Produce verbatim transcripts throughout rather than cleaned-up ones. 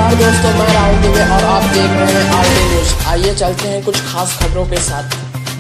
नमस्कार दोस्तों, मैं राहुल दुबे और आप देख रहे हैं आरडी न्यूज। आइए चलते हैं कुछ खास खबरों के साथ।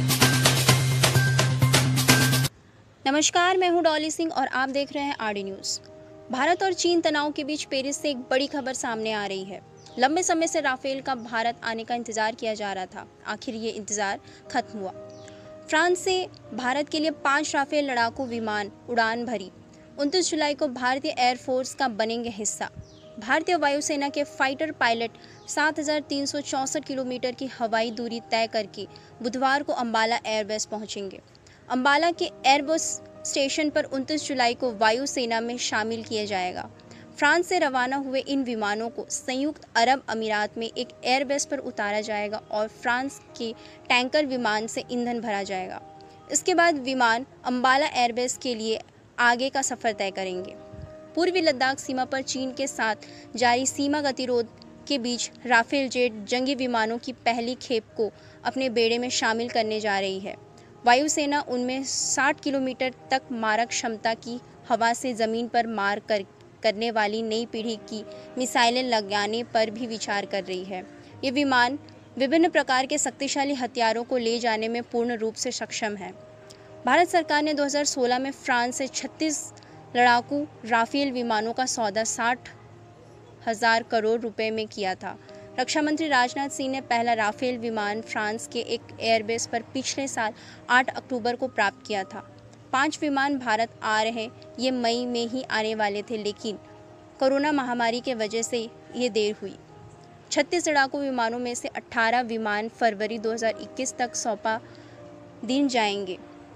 नमस्कार, मैं हूं डॉली सिंह और आप देख रहे हैं आरडी न्यूज। भारत और चीन तनाव के बीच पेरिस से एक बड़ी खबर सामने आ रही है। लंबे समय से राफेल का भारत आने का इंतजार किया जा रहा था। आखिर ये इंतजार खत्म हुआ। फ्रांस से भारत के लिए पांच राफेल लड़ाकू विमान उड़ान भरी। उनतीस जुलाई को भारतीय एयरफोर्स का बनेंगे हिस्सा। भारतीय वायुसेना के फाइटर पायलट सात हज़ार तीन सौ चौंसठ किलोमीटर की हवाई दूरी तय करके बुधवार को अंबाला एयरबेस पहुंचेंगे। अंबाला के एयरबेस स्टेशन पर उनतीस जुलाई को वायुसेना में शामिल किया जाएगा। फ्रांस से रवाना हुए इन विमानों को संयुक्त अरब अमीरात में एक एयरबेस पर उतारा जाएगा और फ्रांस के टैंकर विमान से ईंधन भरा जाएगा। इसके बाद विमान अंबाला एयरबेस के लिए आगे का सफर तय करेंगे। पूर्वी लद्दाख सीमा पर चीन के साथ जारी सीमा गतिरोध के बीच राफेल जेट जंगी विमानों की पहली खेप को अपने बेड़े में शामिल करने जा रही है। वायुसेना उनमें साठ किलोमीटर तक मारक क्षमता की हवा से ज़मीन पर मार कर करने वाली नई पीढ़ी की मिसाइलें लगाने पर भी विचार कर रही है। ये विमान विभिन्न प्रकार के शक्तिशाली हथियारों को ले जाने में पूर्ण रूप से सक्षम है। भारत सरकार ने दो हज़ार सोलह में फ्रांस से छत्तीस लड़ाकू राफेल विमानों का सौदा साठ हजार करोड़ रुपए में किया था। रक्षा मंत्री राजनाथ सिंह ने पहला राफेल विमान फ्रांस के एक एयरबेस पर पिछले साल आठ अक्टूबर को प्राप्त किया था। पांच विमान भारत आ रहे ये मई में ही आने वाले थे, लेकिन कोरोना महामारी के वजह से ये देर हुई। छत्तीस लड़ाकू विमानों में से अठारह विमान फरवरी दो हज़ार इक्कीस तक सौंपा दिन जाएंगे,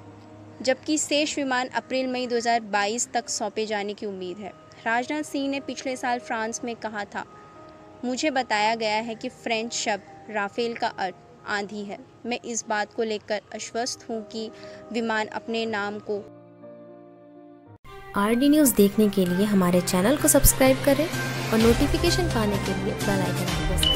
जबकि शेष विमान अप्रैल मई दो हज़ार बाईस तक सौंपे जाने की उम्मीद है। राजनाथ सिंह ने पिछले साल फ्रांस में कहा था, मुझे बताया गया है कि फ्रेंच शब्द राफेल का अर्थ आंधी है। मैं इस बात को लेकर आश्वस्त हूं कि विमान अपने नाम को। आरडी न्यूज़ देखने के लिए हमारे चैनल को सब्सक्राइब करें और नोटिफिकेशन पाने के लिए बेल आइकन प्रेस करें।